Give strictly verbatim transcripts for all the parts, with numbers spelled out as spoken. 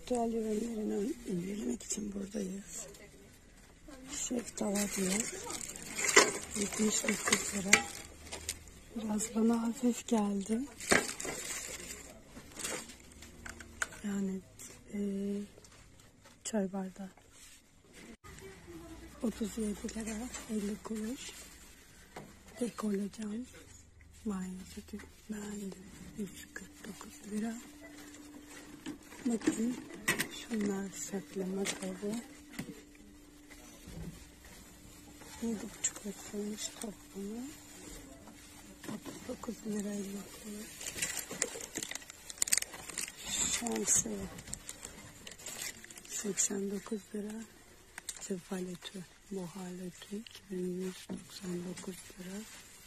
aktüel ürünlerini indirmek için buradayız. Şef tava diyor. yetmiş dokuz lira. Biraz bana hafif geldi. Yani e, çay bardağı. otuz yedi lira elli kuruş. Ekolocan banyo sütü beğendim. yüz kırk dokuz lira. Bakın şunlar saklama kabı. yedi buçuk litreymiş toplamı. otuz dokuz lira elli kuruş. Şemsiye seksen dokuz lira. Sefaletü, buhaletü iki bin yüz doksan dokuz lira.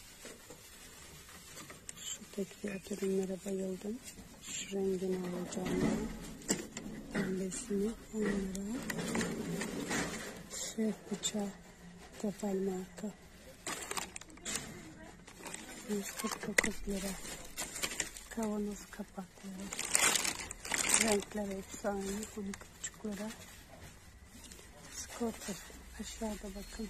Şu tek fiyat ürünlere bayıldım. Şu rengini alacağım ben. Pembesini on lira. Şef bıçağı Tefal marka. yüz kırk dokuz lira. Kavanoz kapakları. Renkler hepsi aynı. on iki buçuk lira. Scooter aşağıda bakın.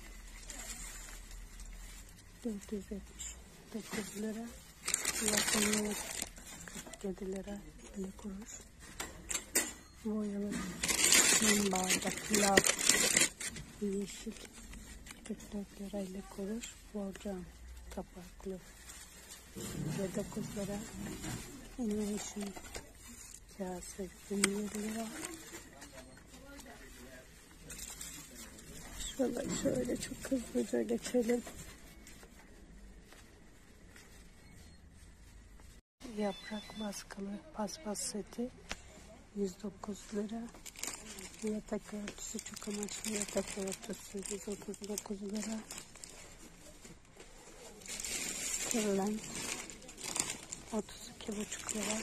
dört yüz yetmiş dokuz lira. Yakınlığı kırk yedi lira elli kuruş. Boyalı kum bardak lav yeşil kırk dört lira elli kuruş. Borcam kapaklı ve dokuz lira. Innovation kase yirmi yedi lira. Şöyle, şöyle çok hızlıca geçelim. Yaprak baskılı paspas seti yüz dokuz lira. Yatak örtüsü çok amaçlı yatak örtüsü yüz otuz dokuz lira. Kırlent otuz iki buçuk lira.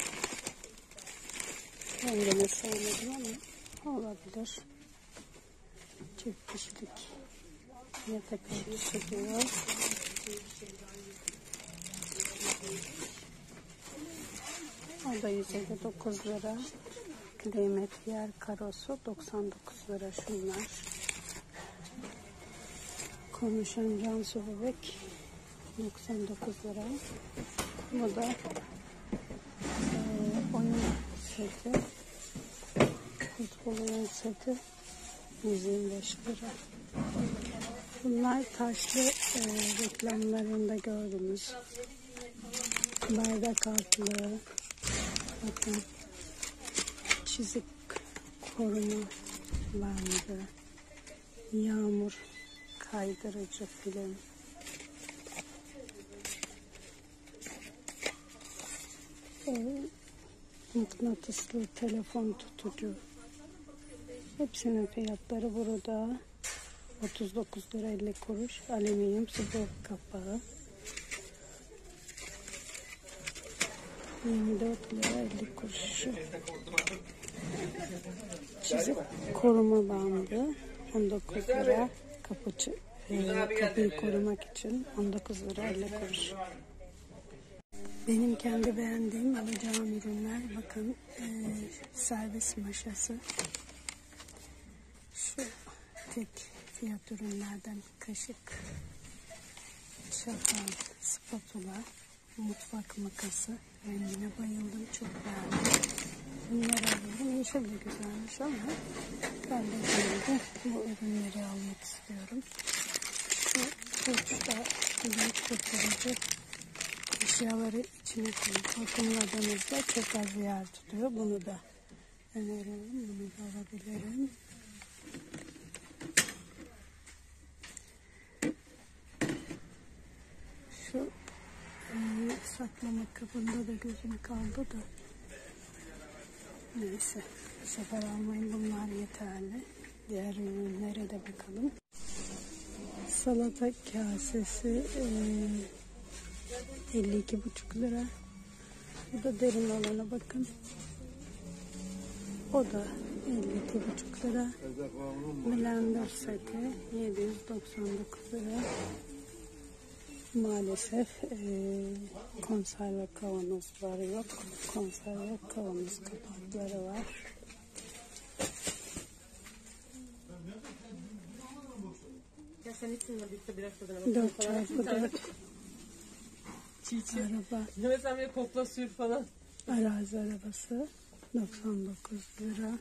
Rengini sevmedim ama olabilir. Çift kişilik yatak örtüsü diyor. O da yüz elli dokuz lira. Kıymet yer karosu doksan dokuz lira şunlar. Konuşan Cansu bebek doksan dokuz lira. Bu da e, oyun seti. Futbol oyun seti yüz yirmi beş lira. Bunlar taşlı e, reklamlarında gördüğümüz bardak altlığı. Bakın çizik koruma bandı, yağmur kaydırıcı film, e, mıknatıslı telefon tutucu. Hepsinin fiyatları burada. otuz dokuz lira elli kuruş. Alüminyum sıvı kapağı. yirmi dört lira elli kuruş. Çizik koruma bandı on dokuz lira. Kapıcı, e, kapıyı korumak için on dokuz lira elli kuruş. Benim kendi beğendiğim alacağım ürünler. Bakın e, servis maşası. Şu tek fiyat ürünlerden kaşık, çatal, spatula, mutfak makası. Rengine bayıldım, çok beğendim. Bunları alıyorum. Yeşil de güzelmiş ama ben de şimdi bu ürünleri almak istiyorum. Şu uçta büyük kurtarıcı eşyaları içine koyup vakumladığınızda çok az yer tutuyor. Bunu da öneriyorum. Bunu da alabilirim. Şu e, saklama kabında da gözüm kaldı da. Neyse. Bu sefer almayın. Bunlar yeterli. Diğer ürünlere de bakalım. Salata kasesi e, elli iki buçuk lira. Bu da derin olana bakın. O da elli iki buçuk lira. Blender seti yedi yüz doksan dokuz lira. Maalesef e, konserve kavanozları yok. Konserve kavanoz kapakları var. Sen içsin de birlikte biraz tadına dört çarpı dört. Çiğ çiğ. Araba. Mesela bir kokla sür falan. Arazi arabası doksan dokuz lira.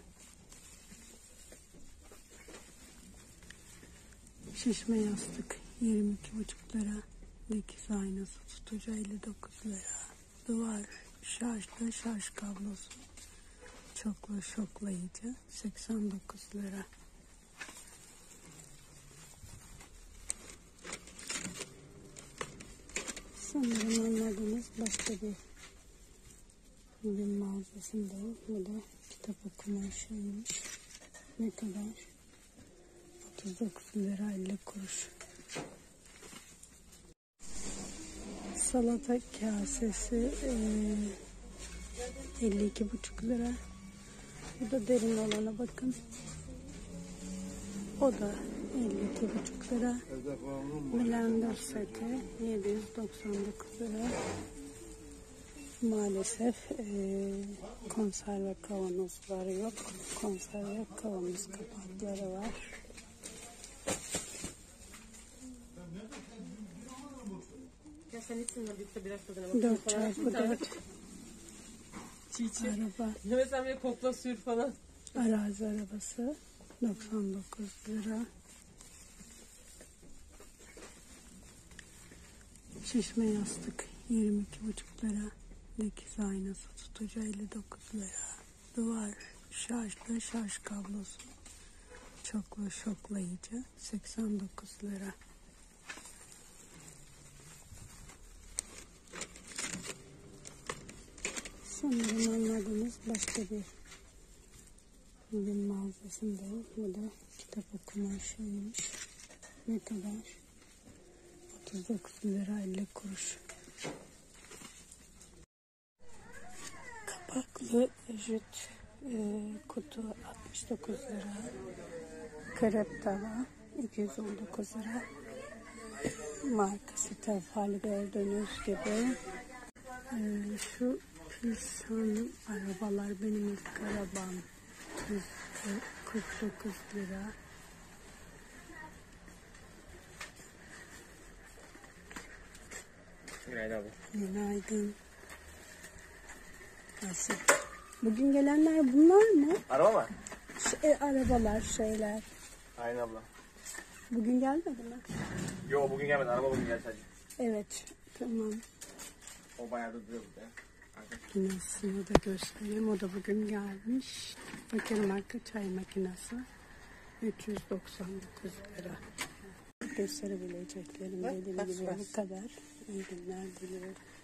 Şişme yastık yirmi iki buçuk lira. Dikiz aynası tutucu elli dokuz lira. Duvar şarjlı şarj kablosu çoklu şoklayıcı seksen dokuz lira. Sanırım anladınız, başka bir ürün mağazasındayım. Bu da kitap okuma şeyiymiş. Ne kadar? otuz dokuz lira elli kuruş. Salata kasesi e, elli iki buçuk lira. Bu da derin olana bakın. O da elli iki buçuk lira. Blender seti yedi yüz doksan dokuz lira. Maalesef e, konserve kavanozları yok. Konserve kavanoz kapakları var. Ya sen içsin de birlikte biraz tadına dört çarpı dört. Çiğ çiğ. Araba. Mesela bir kokla sür falan. Arazi arabası doksan dokuz lira. Şişme yastık yirmi iki buçuk lira. Dikiz aynası tutucu elli dokuz lira. Duvar şarjlı şarj kablosu çoklu şoklayıcı seksen dokuz lira. Sanırım anladınız, başka bir ürün mağazasındayım. Bu da kitap okuma şeyiymiş. Ne kadar? otuz dokuz lira elli kuruş. Kapaklı jüt e, kutu altmış dokuz lira. Krep tava iki yüz on dokuz lira. Markası Tefal gördüğünüz gibi. E, şu Pilsan arabalar benim ilk arabam. kırk dokuz lira. Günaydın abi. Günaydın. Nasıl? Bugün gelenler bunlar mı? Araba mı? Şey, arabalar, şeyler. Aynen abla. Bugün gelmedi mi? Yo bugün gelmedi. Araba bugün geldi sadece. Evet, tamam. O bayağı da duruyor burada. Makinesini de göstereyim. O da bugün gelmiş. Bakır marka çay makinesi. üç yüz doksan dokuz lira. Gösterebileceklerim dediğim gibi bu kadar. İyi günler diliyorum.